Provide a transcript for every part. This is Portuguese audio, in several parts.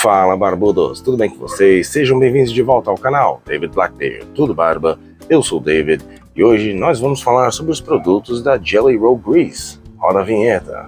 Fala, barbudos, tudo bem com vocês? Sejam bem-vindos de volta ao canal David Blackbeard, tudo barba? Eu sou o David e hoje nós vamos falar sobre os produtos da Jelly Roll Grease. Roda a vinheta.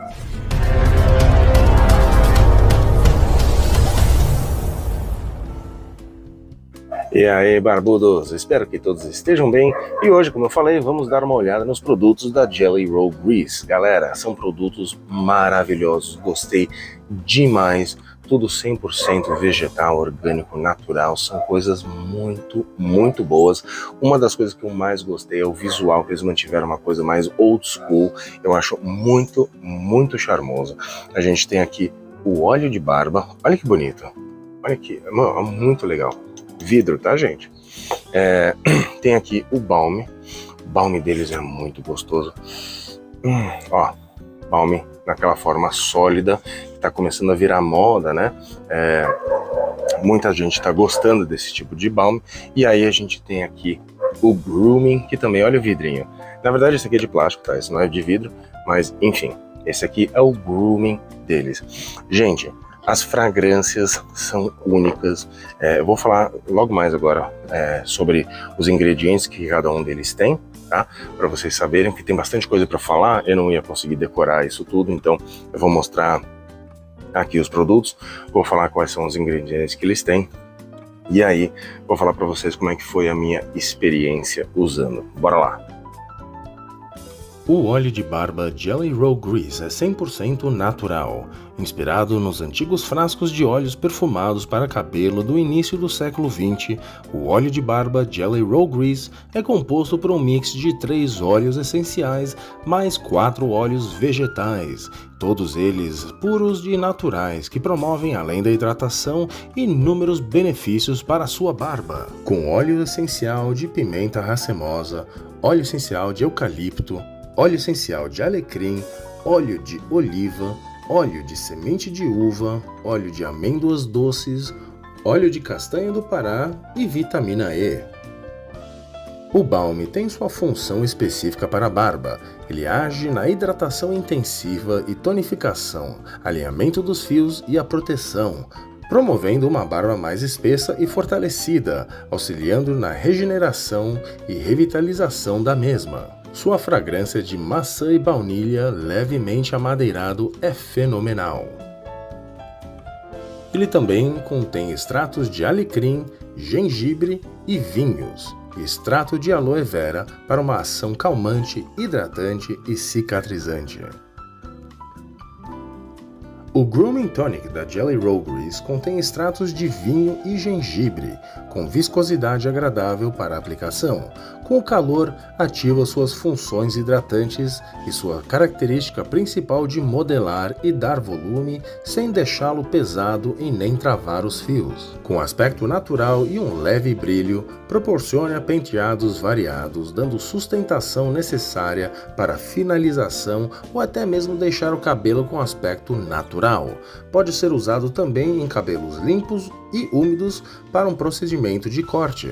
E aí, barbudos, espero que todos estejam bem e hoje, como eu falei, vamos dar uma olhada nos produtos da Jelly Roll Grease. Galera, são produtos maravilhosos, gostei demais, tudo 100% vegetal, orgânico, natural, são coisas muito boas. Uma das coisas que eu mais gostei é o visual, que eles mantiveram uma coisa mais old school, eu acho muito charmoso. A gente tem aqui o óleo de barba, olha que bonito, olha aqui, muito legal. Vidro, tá, gente? Tem aqui o balme. O balme deles é muito gostoso. Ó, balme naquela forma sólida, que tá começando a virar moda, né? Muita gente tá gostando desse tipo de balme. E aí a gente tem aqui o grooming, que também, olha o vidrinho. Na verdade esse aqui é de plástico, tá? Esse não é de vidro, mas enfim, esse aqui é o grooming deles. Gente, as fragrâncias são únicas. Eu vou falar logo mais agora sobre os ingredientes que cada um deles tem, tá? Para vocês saberem que tem bastante coisa para falar, eu não ia conseguir decorar isso tudo, então eu vou mostrar aqui os produtos, vou falar quais são os ingredientes que eles têm, e aí vou falar para vocês como é que foi a minha experiência usando. Bora lá! O óleo de barba Jelly Roll Grease é 100% natural, inspirado nos antigos frascos de óleos perfumados para cabelo do início do século XX. O óleo de barba Jelly Roll Grease é composto por um mix de 3 óleos essenciais mais 4 óleos vegetais, todos eles puros e naturais, que promovem, além da hidratação, inúmeros benefícios para a sua barba. Com óleo essencial de pimenta racemosa, óleo essencial de eucalipto, óleo essencial de alecrim, óleo de oliva, óleo de semente de uva, óleo de amêndoas doces, óleo de castanha do Pará e vitamina E. O balme tem sua função específica para a barba. Ele age na hidratação intensiva e tonificação, alinhamento dos fios e a proteção, promovendo uma barba mais espessa e fortalecida, auxiliando na regeneração e revitalização da mesma. Sua fragrância de maçã e baunilha levemente amadeirado é fenomenal. Ele também contém extratos de alecrim, gengibre e vinhos, e extrato de aloe vera para uma ação calmante, hidratante e cicatrizante. O Grooming Tonic da Jelly Roll Grease contém extratos de vinho e gengibre, com viscosidade agradável para a aplicação. Com o calor, ativa suas funções hidratantes e sua característica principal de modelar e dar volume sem deixá-lo pesado e nem travar os fios. Com aspecto natural e um leve brilho, proporciona penteados variados, dando sustentação necessária para finalização ou até mesmo deixar o cabelo com aspecto natural. Pode ser usado também em cabelos limpos e úmidos para um procedimento de corte.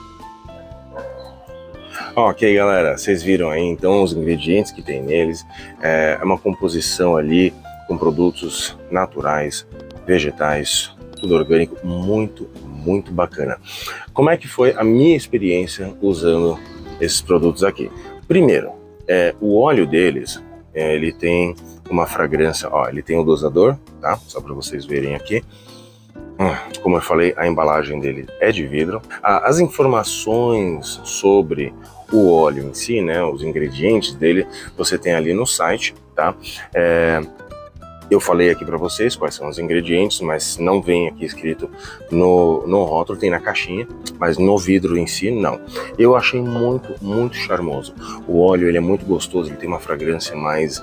Ok, galera, vocês viram aí então os ingredientes que tem neles. É uma composição ali com produtos naturais, vegetais, tudo orgânico, muito bacana. Como é que foi a minha experiência usando esses produtos aqui? Primeiro, o óleo deles, ele tem uma fragrância, ó, ele tem o dosador, tá? Só para vocês verem aqui. Como eu falei, a embalagem dele é de vidro. As informações sobre o óleo em si, né, os ingredientes dele, você tem ali no site, tá? Eu falei aqui para vocês quais são os ingredientes, mas não vem aqui escrito no rótulo, tem na caixinha, mas no vidro em si, não. Eu achei muito charmoso. O óleo, ele é muito gostoso, ele tem uma fragrância mais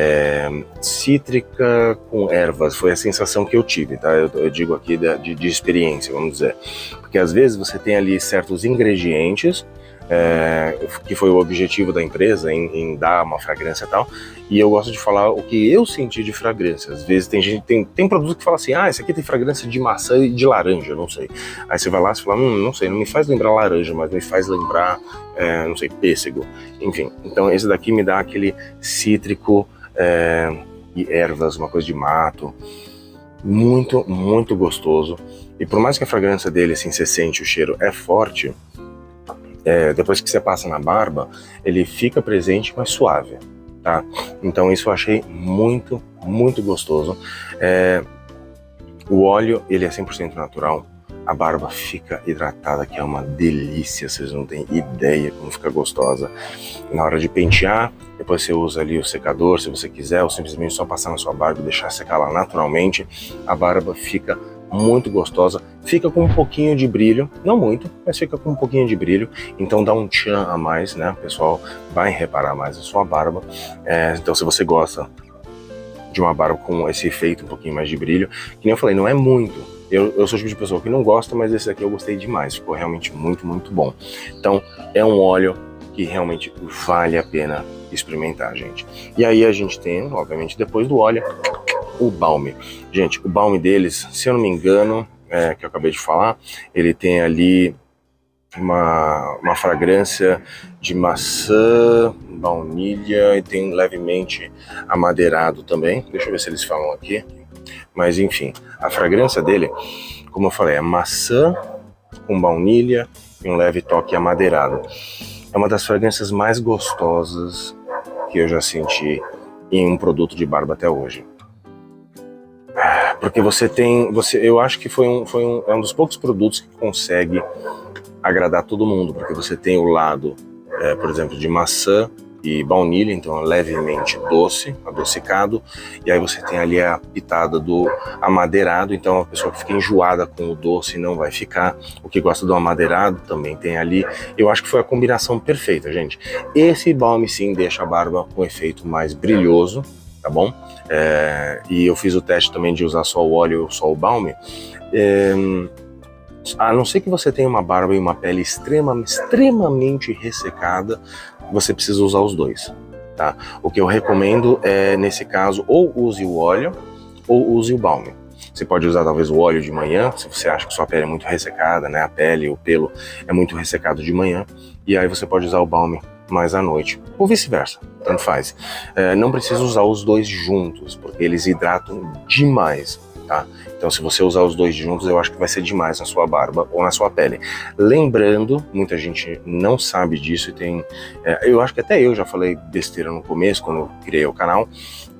cítrica com ervas, foi a sensação que eu tive, tá? Eu digo aqui de experiência, vamos dizer. Porque às vezes você tem ali certos ingredientes, que foi o objetivo da empresa em dar uma fragrância e tal, e eu gosto de falar o que eu senti de fragrância. Às vezes tem produto que fala assim, esse aqui tem fragrância de maçã e de laranja, não sei. Aí você vai lá e fala, não sei, não me faz lembrar laranja, mas me faz lembrar, não sei, pêssego. Enfim, então esse daqui me dá aquele cítrico e ervas, uma coisa de mato. muito, muito gostoso. E por mais que a fragrância dele, assim, você sente o cheiro, é forte, depois que você passa na barba, ele fica presente, mas suave, tá? Então isso eu achei muito, muito gostoso. O óleo, ele é 100% natural. A barba fica hidratada, que é uma delícia, vocês não têm ideia como fica gostosa. Na hora de pentear, depois você usa ali o secador, se você quiser, ou simplesmente só passar na sua barba e deixar secar lá naturalmente. A barba fica muito gostosa, fica com um pouquinho de brilho, não muito, mas fica com um pouquinho de brilho, então dá um tchan a mais, né? O pessoal vai reparar mais a sua barba. Então se você gosta de uma barba com esse efeito um pouquinho mais de brilho, que nem eu falei, não é muito. Eu sou o tipo de pessoa que não gosta, mas esse aqui eu gostei demais, ficou realmente muito, muito bom. Então é um óleo que realmente vale a pena experimentar, gente. E aí a gente tem, obviamente, depois do óleo, o balme. Gente, o balme deles, se eu não me engano, que eu acabei de falar, ele tem ali uma fragrância de maçã, baunilha e tem levemente amadeirado também. Deixa eu ver se eles falam aqui. Mas enfim, a fragrância dele, como eu falei, é maçã com baunilha e um leve toque amadeirado. É uma das fragrâncias mais gostosas que eu já senti em um produto de barba até hoje. Porque eu acho que é um dos poucos produtos que consegue agradar todo mundo, porque você tem o lado, por exemplo, de maçã e baunilha, então é levemente doce, adocicado, e aí você tem ali a pitada do amadeirado, então a pessoa que fica enjoada com o doce não vai ficar, o que gosta do amadeirado também tem ali. Eu acho que foi a combinação perfeita, gente. Esse balme sim deixa a barba com efeito mais brilhoso, tá bom? E eu fiz o teste também de usar só o óleo ou só o balme. A não ser que você tenha uma barba e uma pele extremamente ressecada, você precisa usar os dois, tá? O que eu recomendo é, nesse caso, ou use o óleo ou use o balme. Você pode usar talvez o óleo de manhã, se você acha que sua pele é muito ressecada, né? A pele, o pelo é muito ressecado de manhã, e aí você pode usar o balme mais à noite, ou vice-versa, tanto faz. Não precisa usar os dois juntos, porque eles hidratam demais, tá? Então se você usar os dois juntos, eu acho que vai ser demais na sua barba ou na sua pele. Lembrando, muita gente não sabe disso e tem... eu acho que até eu já falei besteira no começo, quando eu criei o canal.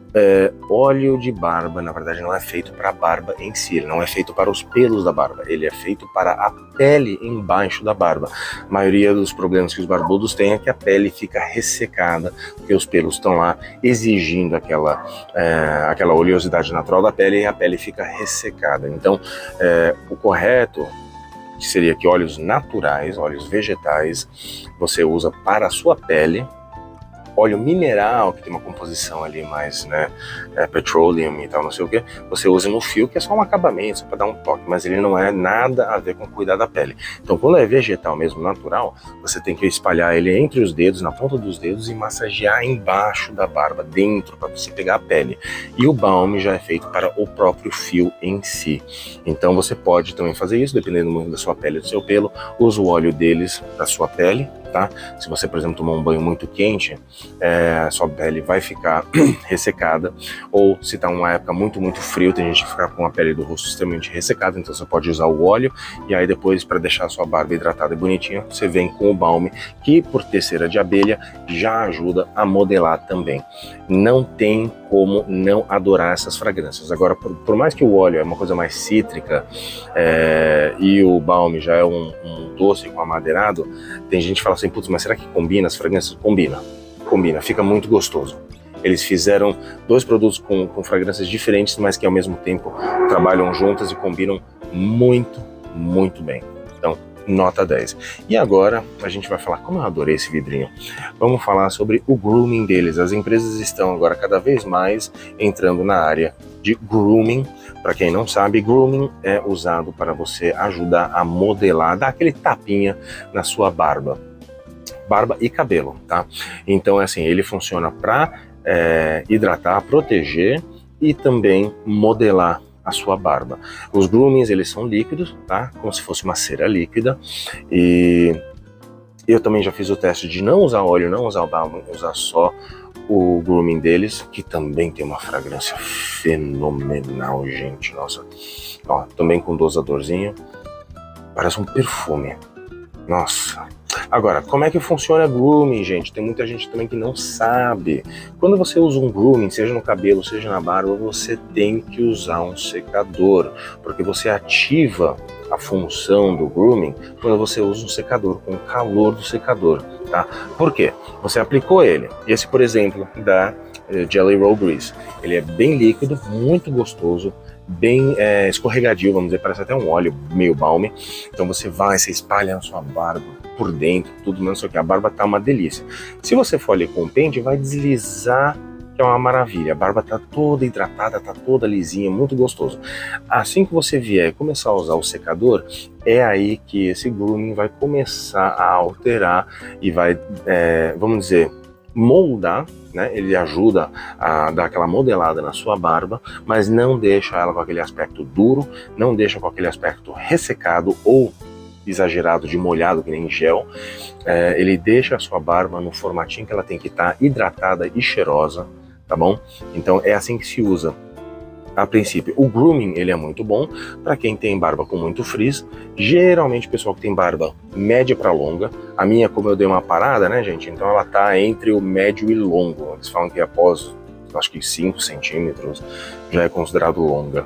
Óleo de barba, na verdade, não é feito para a barba em si, ele não é feito para os pelos da barba, ele é feito para a pele embaixo da barba. A maioria dos problemas que os barbudos têm é que a pele fica ressecada, porque os pelos estão lá exigindo aquela oleosidade natural da pele e a pele fica ressecada. Então, o correto seria que óleos naturais, óleos vegetais, você usa para a sua pele. Óleo mineral, que tem uma composição ali mais, né, petroleum e tal, não sei o que, você usa no fio, que é só um acabamento, só para dar um toque, mas ele não é nada a ver com cuidar da pele. Então, quando é vegetal mesmo, natural, você tem que espalhar ele entre os dedos, na ponta dos dedos, e massagear embaixo da barba, dentro, para você pegar a pele. E o balme já é feito para o próprio fio em si. Então, você pode também fazer isso, dependendo muito da sua pele e do seu pelo, usa o óleo deles da sua pele, tá? Se você, por exemplo, tomar um banho muito quente, sua pele vai ficar ressecada, ou se tá uma época muito, muito frio, tem gente que fica com a pele do rosto extremamente ressecada, então você pode usar o óleo, e aí depois, para deixar a sua barba hidratada e bonitinha, você vem com o balme, que por ter cera de abelha, já ajuda a modelar também. Não tem como não adorar essas fragrâncias. Agora, por mais que o óleo é uma coisa mais cítrica, e o balme já é um doce com amadeirado, tem gente que fala assim, putz, mas será que combina as fragrâncias? Combina, fica muito gostoso. Eles fizeram dois produtos com fragrâncias diferentes, mas que ao mesmo tempo trabalham juntas e combinam muito, muito bem. Então, nota 10. E agora a gente vai falar, como eu adorei esse vidrinho, vamos falar sobre o grooming deles. As empresas estão agora cada vez mais entrando na área de grooming. Para quem não sabe, grooming é usado para você ajudar a modelar, dar aquele tapinha na sua barba e cabelo, tá? Então, assim, ele funciona para hidratar, proteger e também modelar a sua barba. Os groomings, eles são líquidos, tá? Como se fosse uma cera líquida. E eu também já fiz o teste de não usar óleo, não usar o balm, usar só o grooming deles, que também tem uma fragrância fenomenal, gente, nossa. Ó, também com dosadorzinho, parece um perfume, nossa. Agora, como é que funciona grooming, gente? Tem muita gente também que não sabe. Quando você usa um grooming, seja no cabelo, seja na barba, você tem que usar um secador, porque você ativa a função do grooming quando você usa um secador, com o calor do secador, tá? Por quê? Você aplicou ele. Esse, por exemplo, da Jelly Roll Grease. Ele é bem líquido, muito gostoso, bem escorregadio, vamos dizer, parece até um óleo meio balme. Então você espalha na sua barba, por dentro, tudo, não sei o que. A barba tá uma delícia. Se você for ali com o pente, vai deslizar, que é uma maravilha. A barba tá toda hidratada, tá toda lisinha, muito gostoso. Assim que você vier começar a usar o secador, é aí que esse grooming vai começar a alterar e vai, vamos dizer, moldar, né? Ele ajuda a dar aquela modelada na sua barba, mas não deixa ela com aquele aspecto duro, não deixa com aquele aspecto ressecado ou exagerado de molhado, que nem gel. Ele deixa a sua barba no formatinho que ela tem que estar, hidratada e cheirosa, tá bom? Então é assim que se usa. A princípio, o grooming ele é muito bom para quem tem barba com muito frizz, geralmente o pessoal que tem barba média para longa. A minha, como eu dei uma parada, né, gente, então ela tá entre o médio e longo. Eles falam que após, acho que 5 centímetros já é considerado longa.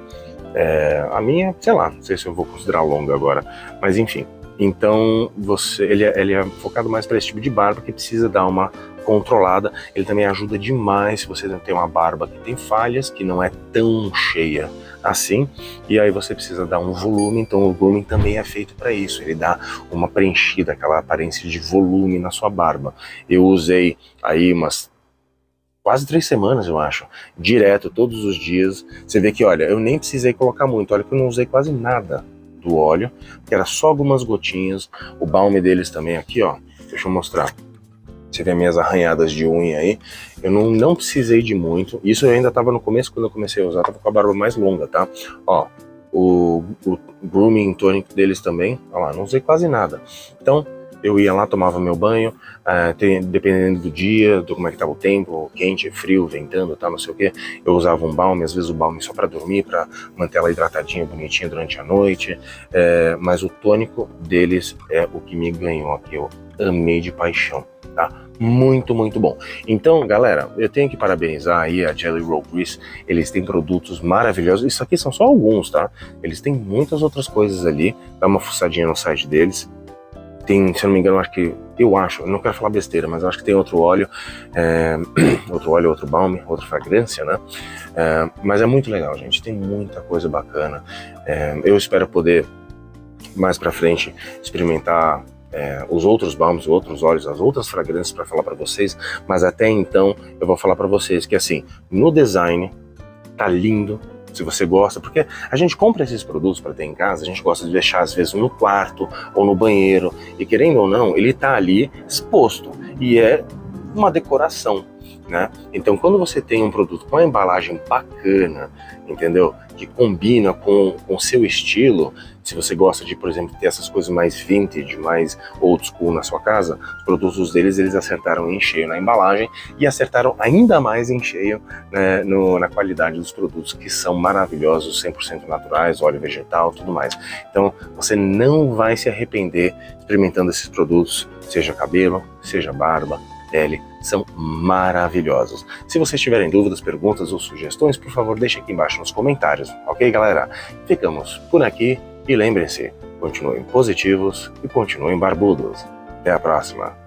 A minha, sei lá, não sei se eu vou considerar longa agora, mas enfim. Então ele é focado mais para esse tipo de barba que precisa dar uma controlada. Ele também ajuda demais se você tem uma barba que tem falhas, que não é tão cheia assim, e aí você precisa dar um volume. Então o grooming também é feito para isso. Ele dá uma preenchida, aquela aparência de volume na sua barba. Eu usei aí umas quase 3 semanas, eu acho, direto, todos os dias. Você vê que, olha, eu nem precisei colocar muito, olha que eu não usei quase nada do óleo, que era só algumas gotinhas. O balme deles também aqui, ó, deixa eu mostrar. Você vê minhas arranhadas de unha aí, eu não precisei de muito. Isso eu ainda tava no começo, quando eu comecei a usar, tava com a barba mais longa, tá? Ó, o grooming tônico deles também, ó lá, não usei quase nada. Então, eu ia lá, tomava meu banho, dependendo do dia, do como é que estava o tempo, quente, frio, ventando, tal, não sei o que, eu usava um balme, às vezes o balme só para dormir, para manter ela hidratadinha, bonitinha durante a noite, mas o tônico deles é o que me ganhou aqui, eu amei de paixão, tá? Muito, muito bom. Então, galera, eu tenho que parabenizar aí a Jelly Roll Grease. Eles têm produtos maravilhosos. Isso aqui são só alguns, tá? Eles têm muitas outras coisas ali. Dá uma fuçadinha no site deles. Tem, se eu não me engano, eu não quero falar besteira, mas eu acho que tem outro óleo, outro balme, outra fragrância, né? Mas é muito legal, gente, tem muita coisa bacana. Eu espero poder, mais pra frente, experimentar os outros balmes, os outros óleos, as outras fragrâncias para falar para vocês, mas até então eu vou falar para vocês que, assim, no design tá lindo. Se você gosta, porque a gente compra esses produtos para ter em casa, a gente gosta de deixar às vezes no quarto ou no banheiro, e querendo ou não, ele tá ali exposto e é uma decoração, né? Então quando você tem um produto com uma embalagem bacana, entendeu? Que combina com o seu estilo, se você gosta de, por exemplo, ter essas coisas mais vintage, mais old school na sua casa, os produtos deles, eles acertaram em cheio na embalagem e acertaram ainda mais em cheio, né, na qualidade dos produtos, que são maravilhosos, 100% naturais, óleo vegetal, tudo mais. Então você não vai se arrepender experimentando esses produtos, seja cabelo, seja barba, pele, são maravilhosos. Se vocês tiverem dúvidas, perguntas ou sugestões, por favor, deixe aqui embaixo nos comentários, ok, galera? Ficamos por aqui e lembrem-se, continuem positivos e continuem barbudos. Até a próxima!